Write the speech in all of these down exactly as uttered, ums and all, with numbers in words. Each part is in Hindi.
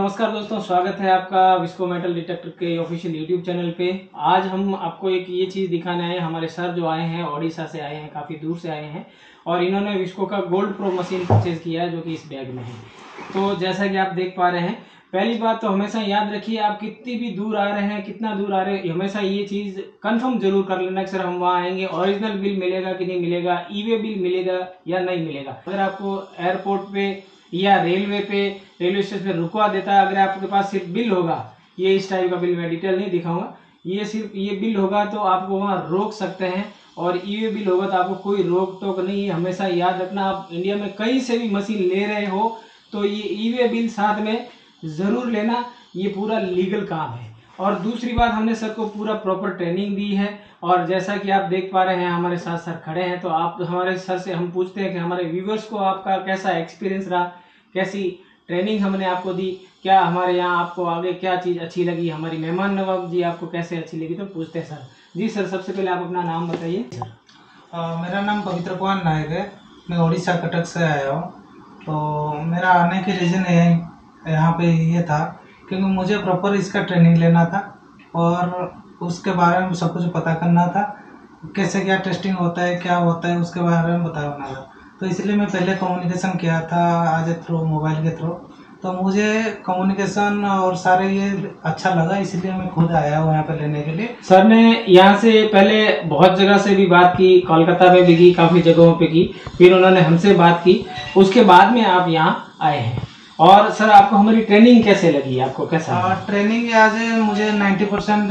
नमस्कार दोस्तों, स्वागत है आपका विस्को मेटल डिटेक्टर के ऑफिशियल यूट्यूब चैनल पे। आज हम आपको एक ये चीज़ दिखाने आए हैं। हमारे सर जो आए हैं ओडिशा से आए हैं, काफ़ी दूर से आए हैं और इन्होंने विस्को का गोल्ड प्रो मशीन परचेज किया है जो कि इस बैग में है। तो जैसा कि आप देख पा रहे हैं, पहली बात तो हमेशा याद रखिए, आप कितनी भी दूर आ रहे हैं, कितना दूर आ रहे हैं, हमेशा ये चीज़ कंफर्म जरूर कर लेना कि सर हम वहाँ आएंगे, ओरिजिनल बिल मिलेगा कि नहीं मिलेगा, ई वे बिल मिलेगा या नहीं मिलेगा। अगर आपको एयरपोर्ट पे या रेलवे पे रेलवे स्टेशन पे रुकवा देता है, अगर आपके पास सिर्फ बिल होगा, ये इस टाइप का बिल मैं डिटेल नहीं दिखाऊंगा, ये सिर्फ ये बिल होगा तो आपको वहाँ रोक सकते हैं। और ई वे बिल होगा तो आपको कोई रोक टोक नहीं है। हमेशा याद रखना, आप इंडिया में कहीं से भी मशीन ले रहे हो तो ये ई वे बिल साथ में ज़रूर लेना, ये पूरा लीगल काम है। और दूसरी बात, हमने सर को पूरा प्रॉपर ट्रेनिंग दी है और जैसा कि आप देख पा रहे हैं हमारे साथ सर खड़े हैं, तो आप हमारे सर से हम पूछते हैं कि हमारे व्यूवर्स को आपका कैसा एक्सपीरियंस रहा, कैसी ट्रेनिंग हमने आपको दी, क्या हमारे यहाँ आपको आगे क्या चीज़ अच्छी लगी, हमारी मेहमान नवाजी आपको कैसे अच्छी लगी, तो पूछते हैं सर। जी सर, सबसे पहले आप अपना नाम बताइए। सर मेरा नाम पवित्र कुमार नायक है, मैं उड़ीसा कटक से आया हूँ। तो मेरा आने के रीज़न यही यहाँ पे ये था क्योंकि मुझे प्रॉपर इसका ट्रेनिंग लेना था और उसके बारे में सब कुछ पता करना था, कैसे क्या टेस्टिंग होता है, क्या होता है, उसके बारे में बताना था। तो इसलिए मैं पहले कम्युनिकेशन किया था आज थ्रू मोबाइल के थ्रू। तो मुझे कम्युनिकेशन और सारे ये अच्छा लगा, इसलिए मैं खुद आया हूँ यहाँ पे लेने के लिए। सर ने यहाँ से पहले बहुत जगह से भी बात की, कोलकाता में भी की, काफ़ी जगहों पे की, फिर उन्होंने हमसे बात की, उसके बाद में आप यहाँ आए हैं। और सर आपको हमारी ट्रेनिंग कैसे लगी, आपको कैसा? आ, ट्रेनिंग आज मुझे नब्बे परसेंट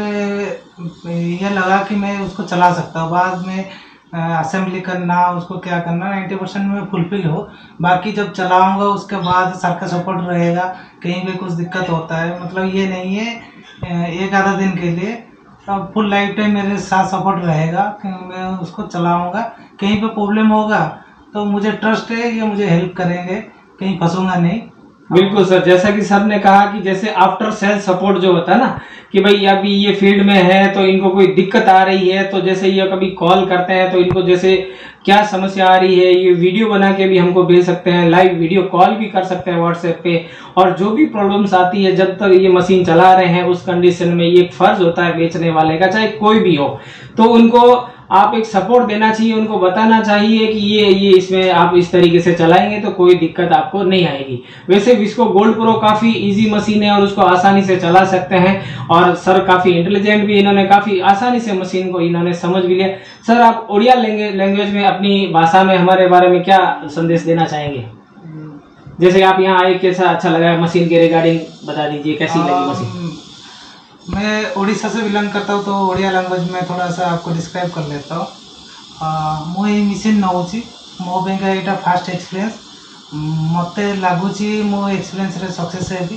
ये लगा कि मैं उसको चला सकता हूँ। बाद में असेंबली करना, उसको क्या करना, नब्बे परसेंट में फुलफिल हो। बाकी जब चलाऊंगा उसके बाद सर का सपोर्ट रहेगा, कहीं भी कुछ दिक्कत होता है, मतलब ये नहीं है एक आधा दिन के लिए, अब फुल लाइफ टाइम मेरे साथ सपोर्ट रहेगा कि मैं उसको चलाऊंगा। कहीं पे प्रॉब्लम होगा तो मुझे ट्रस्ट है, ये मुझे हेल्प करेंगे, कहीं फंसूंगा नहीं। बिल्कुल सर, जैसा कि सर ने कहा कि जैसे आफ्टर सेल सपोर्ट जो होता है ना, कि भाई अभी ये फील्ड में है तो इनको कोई दिक्कत आ रही है, तो जैसे ये कभी कॉल करते हैं तो इनको जैसे क्या समस्या आ रही है, ये वीडियो बना के भी हमको भेज सकते हैं, लाइव वीडियो कॉल भी कर सकते हैं व्हाट्सएप पे। और जो भी प्रॉब्लम्स आती है, जब तक ये मशीन चला रहे हैं उस कंडीशन में, ये फर्ज होता है बेचने वाले का, चाहे कोई भी हो, तो उनको आप एक सपोर्ट देना चाहिए, उनको बताना चाहिए कि ये ये इसमें आप इस तरीके से चलाएंगे तो कोई दिक्कत आपको नहीं आएगी। वैसे विस्को गोल्ड प्रो काफी इजी मशीन है और उसको आसानी से चला सकते हैं। और सर काफी इंटेलिजेंट भी, इन्होंने काफी आसानी से मशीन को इन्होंने समझ भी लिया। सर आप उड़िया लैंग्वेज में, अपनी भाषा में हमारे बारे में क्या संदेश देना चाहेंगे? जैसे आप यहाँ आए, कैसा अच्छा लगा मशीन के रिगार्डिंग बता दीजिए, कैसी लगी मशीन? मैं उड़ीसा से बिलोंग करता हूँ तो उड़िया लैंग्वेज में थोड़ा सा आपको डिस्क्राइब कर लेता हूँ। मुझे मशीन नौची मो बेंगा एटा फास्ट एक्सपीरियंस मते लागुची मो एक्सपीरियंस रे सक्सेस हेबी।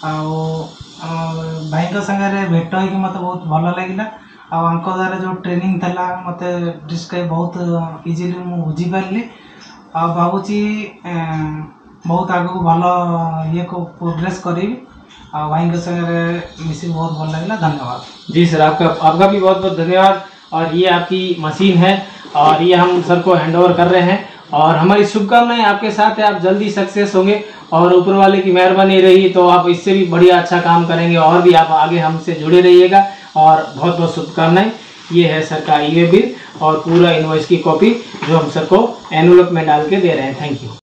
भाई संगे भेट होगी मत बहुत भल लगे, आंक द्वारा जो ट्रेनिंग थला मत डिस्क्राइब बहुत इजिली मुझे बुझीपारि। आ भावुची बहुत आगू भल ये को प्रोग्रेस करी। भाई के संगे मिसी बहुत भल लगे, धन्यवाद। जी सर, आपका आपका भी बहुत बहुत धन्यवाद। और ये आपकी मशीन है और ये हम सर को हैंड ओवर कर रहे हैं और हमारी शुभकामनाएं आपके साथ है, आप जल्दी सक्सेस होंगे और ऊपर वाले की मेहरबानी रही तो आप इससे भी बढ़िया अच्छा काम करेंगे और भी आप आगे हमसे जुड़े रहिएगा। और बहुत बहुत शुभकामनाएं। ये है सर का ई वे बिल और पूरा इनवॉइस की कॉपी जो हम सर को एनवलप में डाल के दे रहे हैं। Thank you.